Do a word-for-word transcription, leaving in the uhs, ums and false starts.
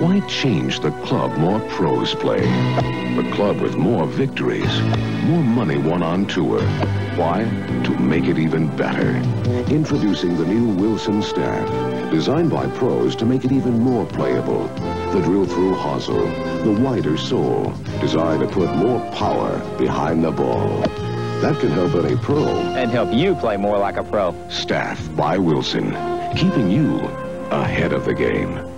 Why change the club more pros play? The club with more victories, more money won on tour. Why? To make it even better. Introducing the new Wilson Staff, designed by pros to make it even more playable. The drill-through hosel, the wider sole, designed to put more power behind the ball. That can help any pro. And help you play more like a pro. Staff by Wilson, keeping you ahead of the game.